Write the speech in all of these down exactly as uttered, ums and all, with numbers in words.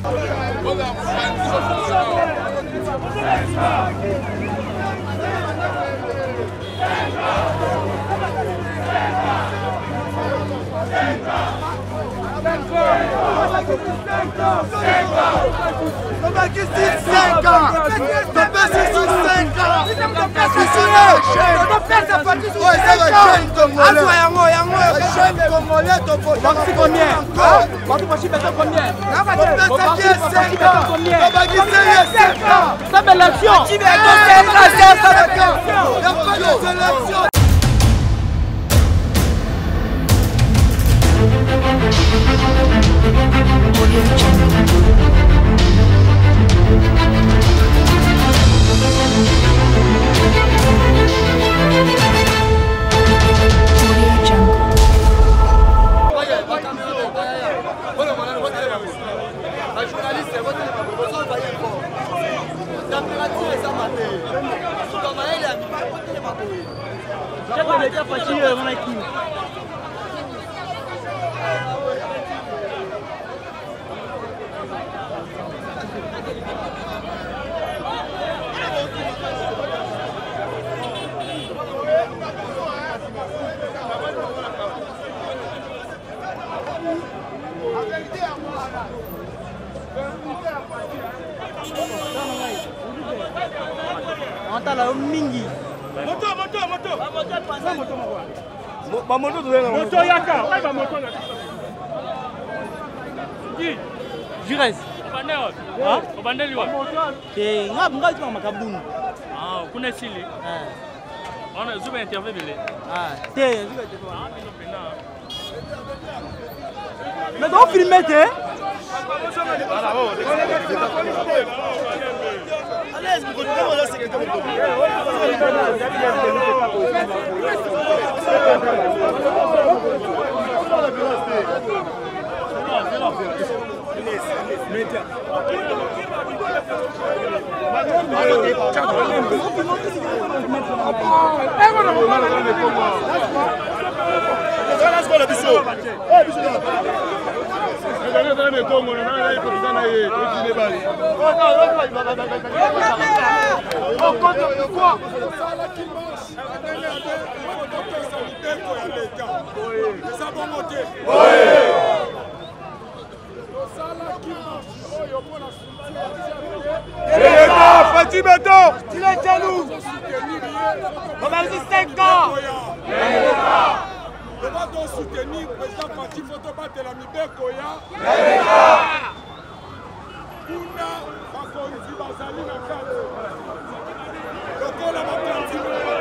Moto, moto, moto. Ba moto to na moto yaka, ouais ba moto na. Qui? Jures. Bandel. Ah? Bandel wa. Eh, ngap ngap ma makabunu. Ah, kuna sili. Eh. On a zuba interview bele. Ah, te zuba te. Mais donc filmer te. Allez, vous continuez la sécurité. Fatih Beto, il est jaloux. On a dit cinq ans. On va donc soutenir le président Fatih Photo battre la Mibeko ya. Kuna bakonzi bazali na kati. Lokola bakonzi.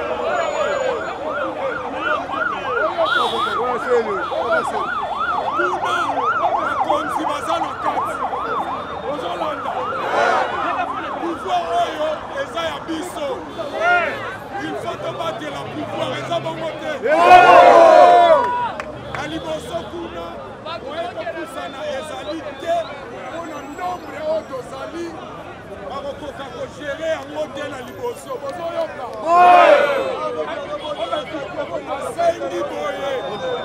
Kuna bakonzi bazali na kati. Ozolanda. Pouvoir oyo eza ya biso. Il faut te battre la pouvoir eza bongo te. Na liboso kuna oyo topusana ezali te mpona nombre oyo tozali bakokoka kogere yango te na liboso bozoyoka asengi boye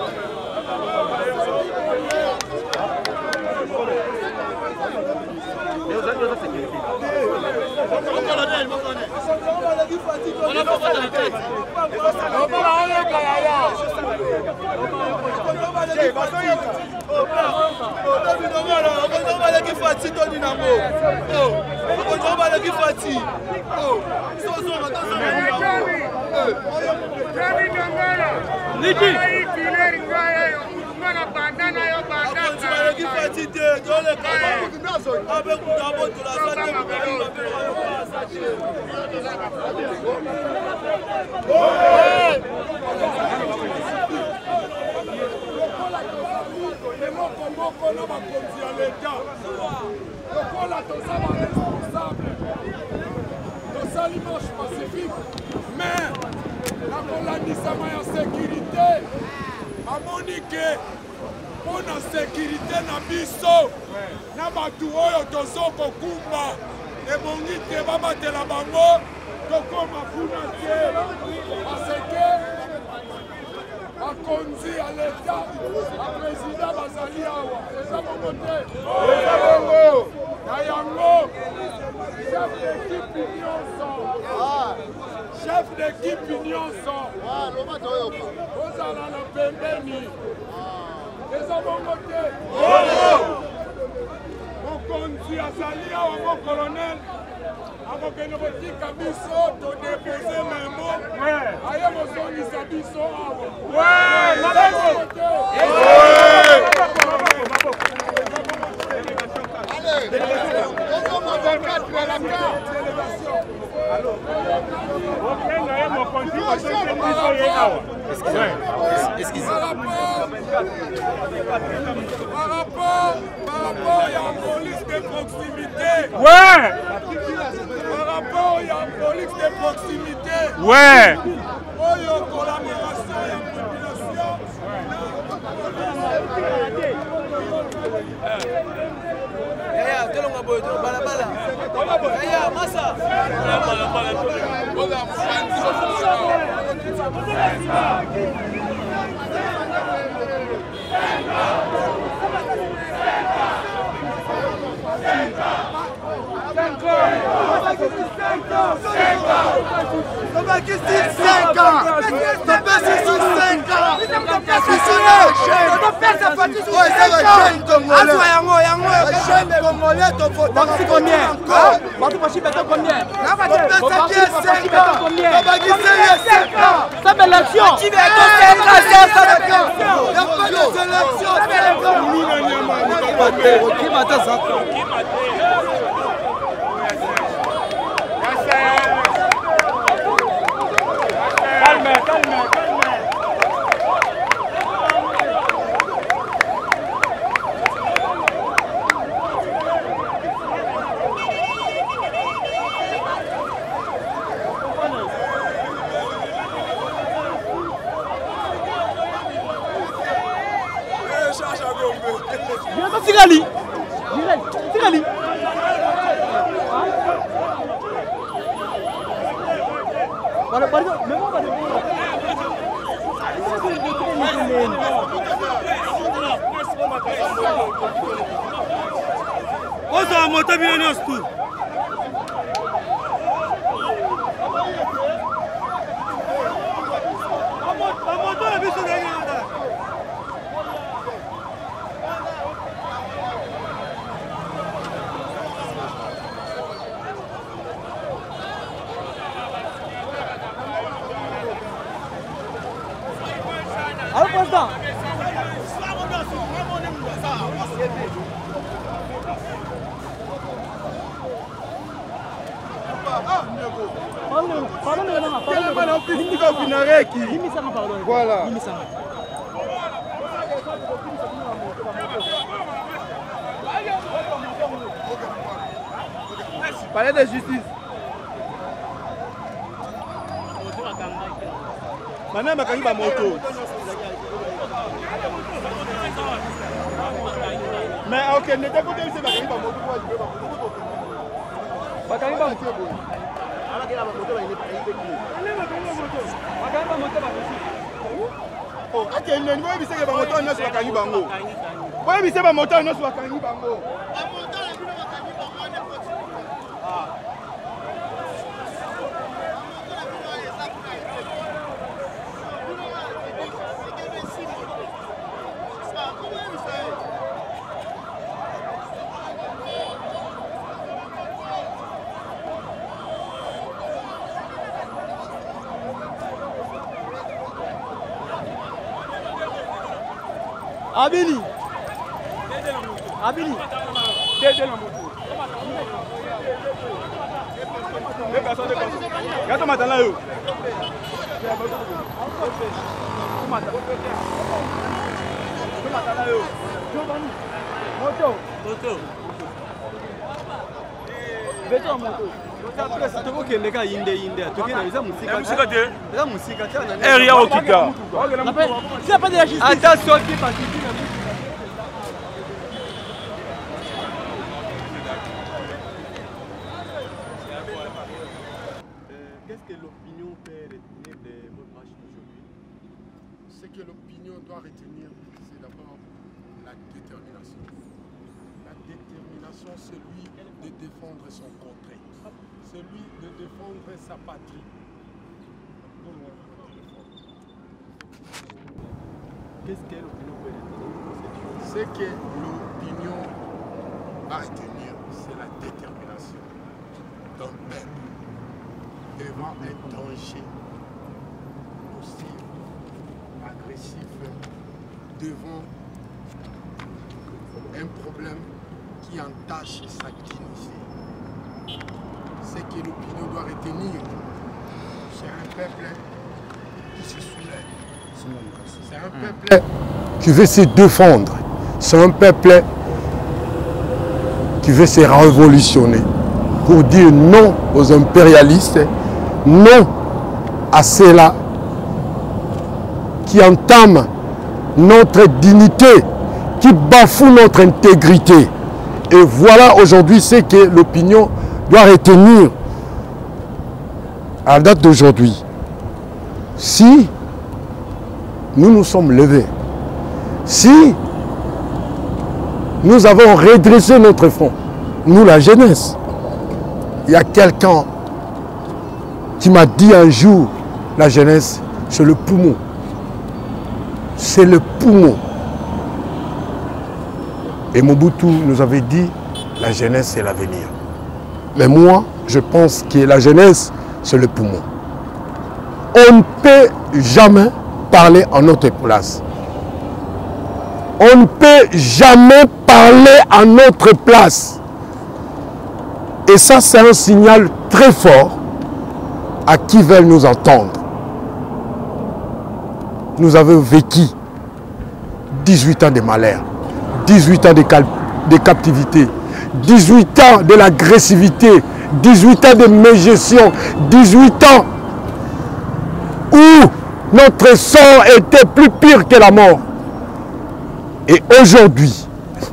mais la colonisation en sécurité a moniqué pour la sécurité na biso na batu oyo tozo kokumba ebongi te babatela bango tokoma kuna te parce que bakonzi ya leta ba président bazali awa eza bongo te Nayango, chef d'équipe Nyonso. Chef d'équipe Nyonso. Ozala na pembeni. Eza bongo te. Mokonzi azali awa mo colonel. Akokende kotika biso todepose memo. Aye mozongisa biso awa. Par rapport, par rapport, il y a une police de proximité. Ouais. Par rapport, il y a une police de proximité. Ouais. Oh, il y a une collaboration, il y a une population. Yaya, telonga boy, telonga bala bala. Yaya, masa. Bala bala. Boga fanzi. Calme, calme, calme. Sigali. Sigali. Para para memang para. Oza moto bilonios tu. Amoto biso denga. Allo président. Voilà. Palais de justice. Maintenant, ma kangi ba moto. Mais ok, ne t'as pas dit c'est ma kangi ba moto quoi, je veux pas moto. Ba kangi ba moto. Ala kila ba moto ba ile ile kile. Ale ba kangi ba moto. Ba kangi ba moto ba kusi. Oh, ake nne ni boyebi seke ba moto na so ba kangi bango. Boyebi se ba moto na so ba kangi bango. Ba moto na bino ba kangi bango ne poti. Ah. Abili. Abili. Dédé la moto. Deux personnes, deux personnes. Regarde matin là yo. Moto. Moto. Beto moto. Après c'est toi qui est inde inde. Tu qui est musika. Musika te. La musika te. Eh ria okika. C'est pas de la justice. Attention qui passe. Qu'est-ce que l'opinion peut retenir de votre match d'aujourd'hui? Ce que l'opinion doit retenir, c'est d'abord la détermination. La La détermination, c'est lui de défendre son contrée. C'est lui de défendre sa patrie. Qu'est-ce qu'est l'opinion politique? Ce que l'opinion va retenir, c'est la détermination d'un peuple devant un danger nocif, agressif, devant un problème qui entache sa dignité. Ce que l'opinion doit retenir, c'est un peuple qui se soulève. C'est un peuple qui veut se défendre. C'est un peuple qui veut se révolutionner pour dire non aux impérialistes, non à ceux-là qui entament notre dignité, qui bafouent notre intégrité. Et voilà aujourd'hui ce que l'opinion doit retenir à la date d'aujourd'hui. Si nous nous sommes levés, si nous avons redressé notre front, nous la jeunesse, il y a quelqu'un qui m'a dit un jour, la jeunesse, c'est le poumon. C'est le poumon. Et Mobutu nous avait dit, la jeunesse c'est l'avenir. Mais moi, je pense que la jeunesse, c'est le poumon. On ne peut jamais parler en notre place. On ne peut jamais parler à notre place. Et ça, c'est un signal très fort à qui veulent nous entendre. Nous avons vécu dix-huit ans de malheur, dix-huit ans de, de captivité, dix-huit ans de l'agressivité, dix-huit ans de mégestion, dix-huit ans où notre sort était plus pire que la mort. Et aujourd'hui,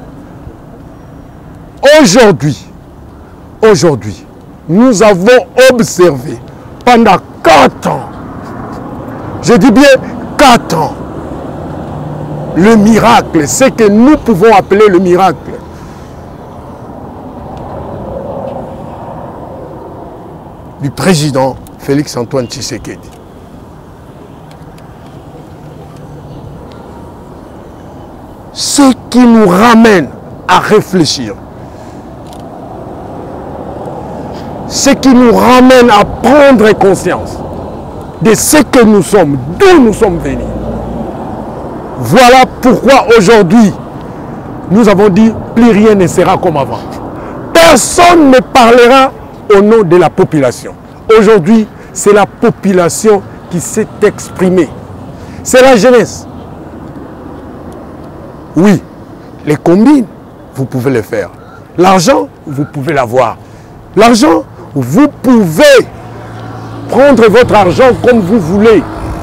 aujourd'hui, aujourd'hui, nous avons observé pendant quatre ans, je dis bien quatre ans, le miracle, ce que nous pouvons appeler le miracle. Du président Félix Antoine Tshisekedi. Ce qui nous ramène à réfléchir, ce qui nous ramène à prendre conscience de ce que nous sommes, d'où nous sommes venus. Voilà pourquoi aujourd'hui, nous avons dit, plus rien ne sera comme avant. Personne ne parlera au nom de la population. Aujourd'hui, c'est la population qui s'est exprimée. C'est la jeunesse. Oui, les combines, vous pouvez le faire. L'argent, vous pouvez l'avoir. L'argent, vous pouvez prendre votre argent comme vous voulez.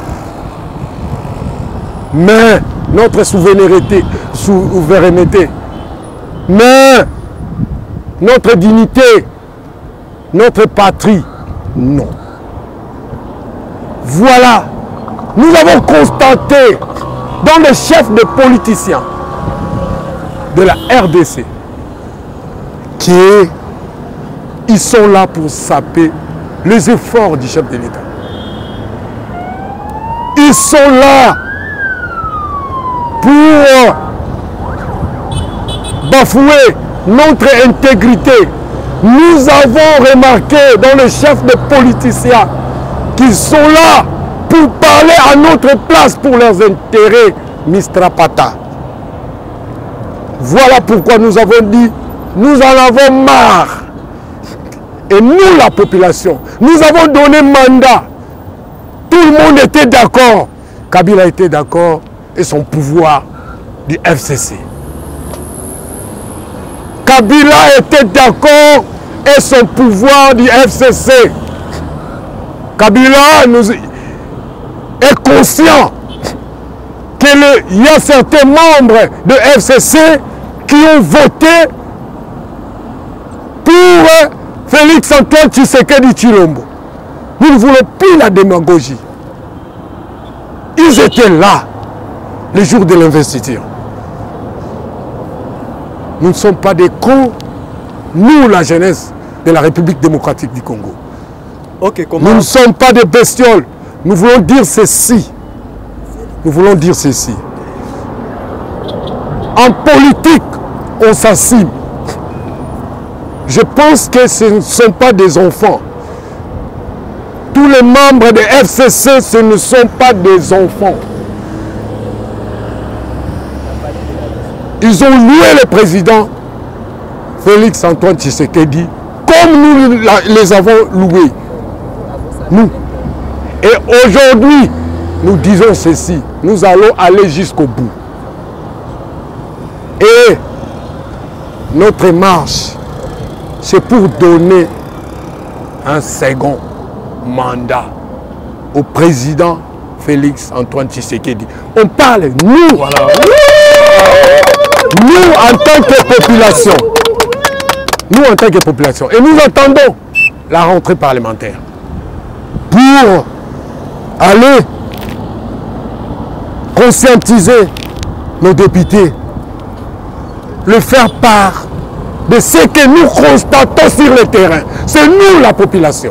Mais notre souveraineté, souveraineté, mais notre dignité, notre patrie, non. Voilà, nous avons constaté dans les chefs de politiciens de la R D C qu'ils sont là pour saper les efforts du chef de l'État. Ils sont là pour bafouer notre intégrité. Nous avons remarqué dans les chefs de politiciens qu'ils sont là pour parler à notre place pour leurs intérêts, Mistrapata. Voilà pourquoi nous avons dit, nous en avons marre. Et nous, la population, nous avons donné mandat. Tout le monde était d'accord. Kabila était d'accord et son pouvoir du F C C. Kabila était d'accord et son pouvoir du F C C. Kabila nous est conscient qu'il y a certains membres de F C C qui ont voté pour Félix Antoine Tshisekedi Tshilombo. Nous ne voulons plus la démagogie. Ils étaient là le jour de l'investiture. Nous ne sommes pas des cons, nous, la jeunesse de la République démocratique du Congo. Ok, comment... Nous ne sommes pas des bestioles. Nous voulons dire ceci. Nous voulons dire ceci. En politique, on s'assume. Je pense que ce ne sont pas des enfants. Tous les membres de F C C, ce ne sont pas des enfants. Ils ont loué le président Félix Antoine Tshisekedi comme nous les avons loués. Nous. Et aujourd'hui, nous disons ceci. Nous allons aller jusqu'au bout. Et notre marche, c'est pour donner un second mandat au président Félix Antoine Tshisekedi. On parle, nous, voilà. Nous en tant que population, nous en tant que population, et nous attendons la rentrée parlementaire pour aller conscientiser nos députés, le faire part de ce que nous constatons sur le terrain. C'est nous la population.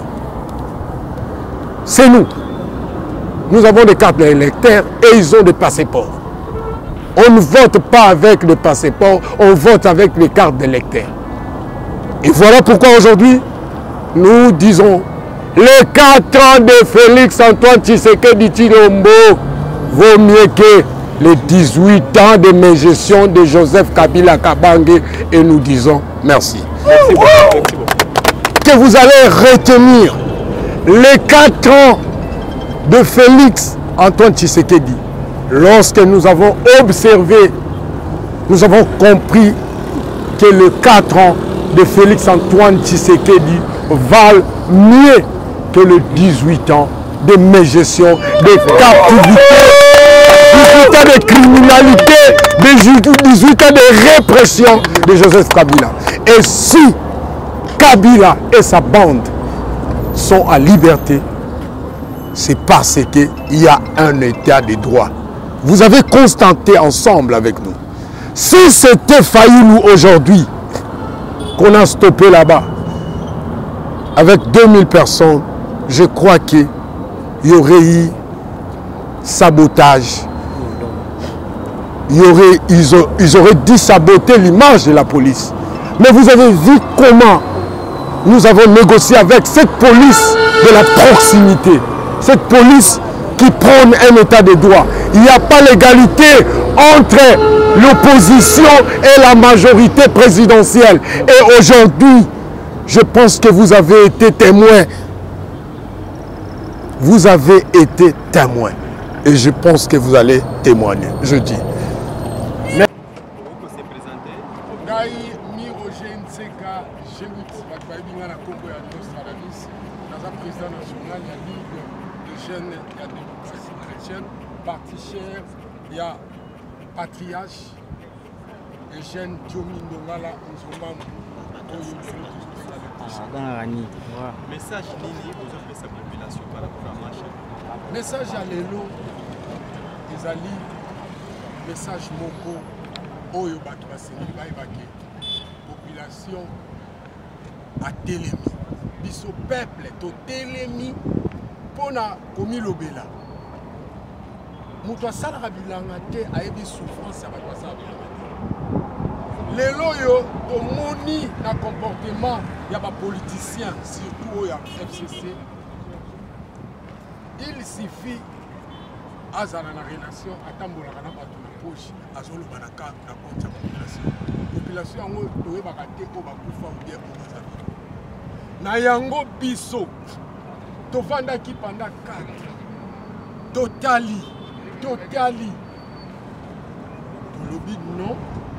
C'est nous. Nous avons des cartes d'électeurs et ils ont des passeports. On ne vote pas avec le passeport, on vote avec les cartes d'électeurs. Et voilà pourquoi aujourd'hui, nous disons, les quatre ans de Félix Antoine Tshisekedi Tshilombo vaut mieux que les dix-huit ans de mes gestions de Joseph Kabila Kabange, et nous disons merci. Merci beaucoup, merci beaucoup. Que vous allez retenir les quatre ans de Félix Antoine Tshisekedi. Lorsque nous avons observé, nous avons compris que les quatre ans de Félix Antoine Tshisekedi valent mieux que les dix-huit ans de mes gestions, de captivité, dix-huit ans de criminalité, dix-huit ans de répression de Joseph Kabila. Et si Kabila et sa bande sont en liberté, c'est parce qu'il y a un état de droit. Vous avez constaté ensemble avec nous. Si c'était Fayoulou aujourd'hui, qu'on a stoppé là-bas, avec deux mille personnes, je crois qu'il y aurait eu sabotage. Il y aurait, ils, ont, ils auraient dû saboter l'image de la police. Mais vous avez vu comment nous avons négocié avec cette police de la proximité. Cette police qui prône un état de droit. Il n'y a pas l'égalité entre l'opposition et la majorité présidentielle. Et aujourd'hui, je pense que vous avez été témoin. Vous avez été témoin. Et je pense que vous allez témoigner. Je dis. Parti cher, il y a Patriarche, Eugène Diomi Ndongala, Message nini aux autres de sa population par rapport à marche. Message à l'élo, ils allaient message moko, oyo bato basengi bayebake, population a telemi, biso peuple to telemi, pona komi lobela. Moto asalaka bilanga te ayebi souffrance ya bato basala bilanga te. Lelo yo tomoni na comportement ya bapoliticien surtout oyo ya F C C. Il suffit azala na relation atambolaka na bato na poche azoloba na ka na compte ya population. Population yango toyebaka te ko bakufa ou bien obazabi. Na yango biso tovandaki pendant quatre totali Totali. Tolobi non.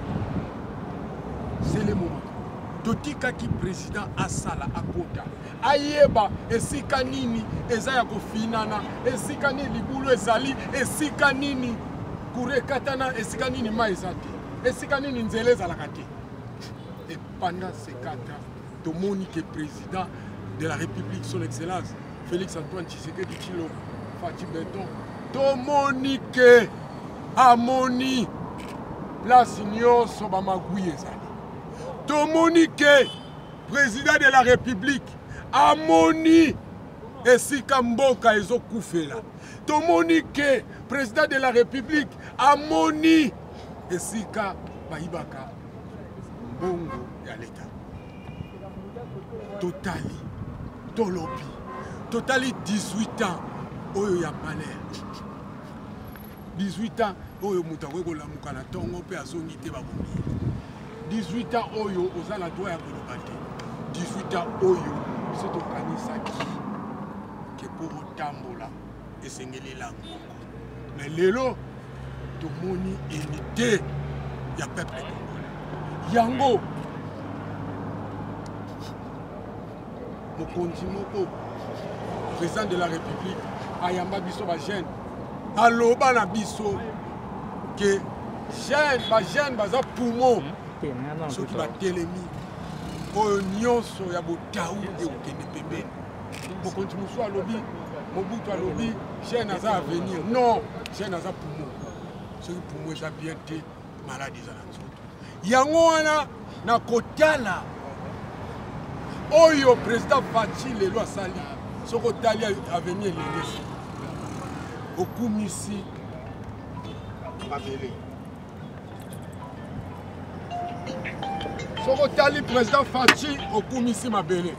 C'est le moment. Totika ki président asala akota. Ayeba esika nini ezaya kofinana, esika nini libulu ezali, esika nini kurekatana, esika nini maizate, esika nini nzele ezalaka te. Et pendant ces quatre ans, tomoni que président de la République, son excellence Félix Antoine Tshisekedi Tshilombo Fati Beton tomonique amoni place nyonso bamagui ezali tomoni ke président de la république amoni esika mboka ezokufela tomoni ke président de la république amoni esika bayibaka mbongo ya leta totali tolobi totali dix-huit ans oyo ya malheur dix-huit ans oyo moto akoki kolamuka na ntongo mpe azongi te babomi dix-huit ans oyo oza na droit ya koloba te dix-huit ans oyo biso tokanisaki ke mpo otambola esengeli lango mais lelo tomoni unité ya peuple congolais yango mokonzi moko président de la république ayamba biso bajeune aloba na biso ke jeune bajeune baza poumon soki batelemi oyo nyonso ya botau ekokende pembeni mokonzi mosusu alobi mobutu alobi jeune aza avenir non jeune aza poumon soki poumon eza bien te maladi eza na nzoto yango wana na kotala oyo président Faci lelo asali soki otali avenir elenge okumisi mabele soki otali président Faci okumisi mabele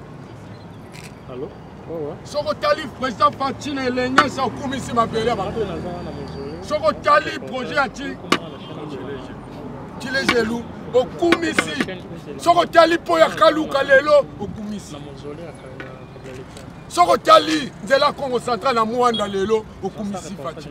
soki otali président Faci na elenge sa okumisi mabele soki otali projet ya ti tilejelu okumisi soki otali mpo ya kaluka lelo okumisi soki otali nzela Congo central na mwanda lelo okumisi Faci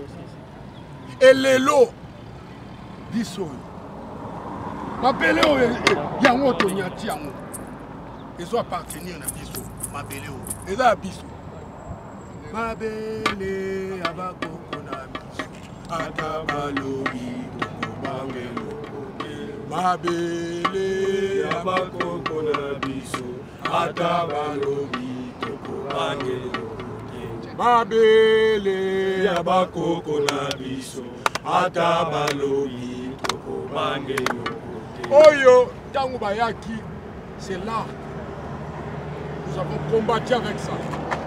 elelo biso oyo mabele oyo yango tonyati yango ezo appartenir na biso mabele oyo eza ya biso mabele ya bakoko na biso ata balobi tokobangelo mabele ya bakoko na biso ata balobi tokobangelo mabele ya bakoko na biso ata balobi tokobangelo oyo tango bayaki c'est là nous avons combattu avec ça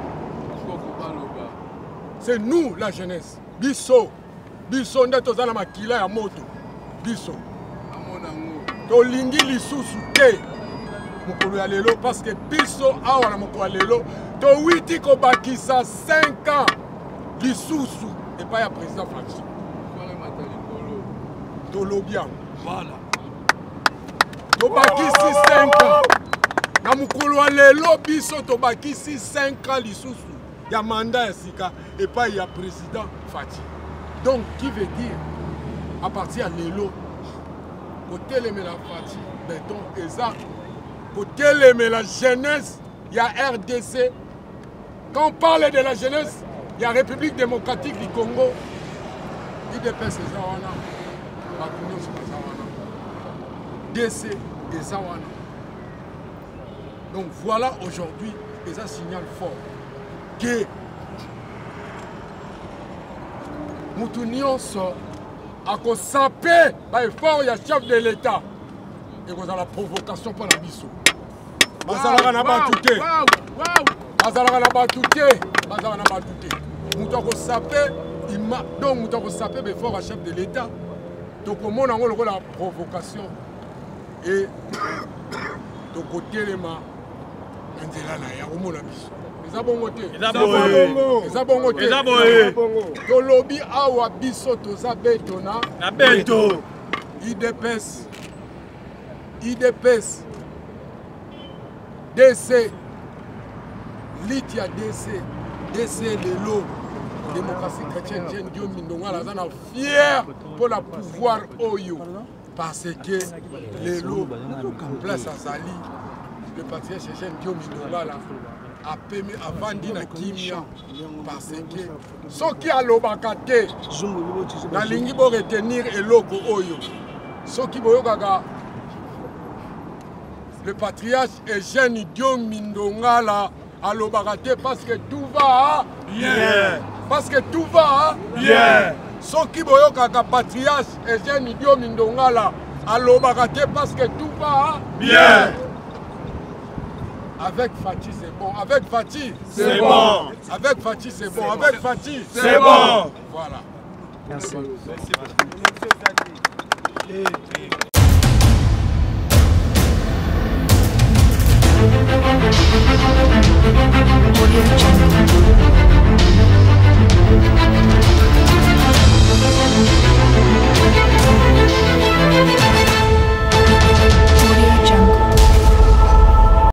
c'est nous la jeunesse biso biso nde toza na makila ya moto biso tolingi lisusu te mokolo ya lelo parce que biso awa na mokolo ya lelo towiti kobakisa cinq ans lisusu epai ya président Faci tolobi yango voilà tobakisi cinq ans na mokolo ya lelo biso tobakisi cinq ans lisusu ya mandat ya sika epai ya président Faci donc qui veut dire à partir ya lelo kotelemela Faci beton eza kotelemela jeunesse ya R D C. Quand on parle de la jeunesse il y a République démocratique du Congo I D P S eza wana bato nyonso baza wana D C eza wana donc voilà aujourd'hui eza signal fort que mutu nyonso akosape baeffort ya chef de l'État ekozala provocation mpo na biso bazalaka na bato te bazalaka na bato te bazalaka na bato te mutu akosape donc mutu akosape baeffort ya chef de l'État tokomona yango lokola provocation e tokotelema na nzela na ye akomona biso eza bongo te eza bongo te tolobi awa biso toza beto na beto I D P S I D P S D C lit ya D C D C lelo démocratie chrétienne Jean Dieu Mindongala aza na fier pour la pouvoir oyo parce que lelo place azali le patriarche Jean Dieu Mindongala apemi avandi na kimia parce que soki alobaka te nalingi bo retenir eloko oyo soki boyokaka le patriarche Eugène Diom Mindongala alobaka te parce que tout va bien parce que tout va bien soki boyokaka patriarche Eugène Diom Mindongala alobaka te parce que tout va Bien. avec Fatih c'est bon, avec Fatih C'est bon. avec Fatih c'est bon, avec Fatih C'est bon. Voilà. Merci. Audio Jungle.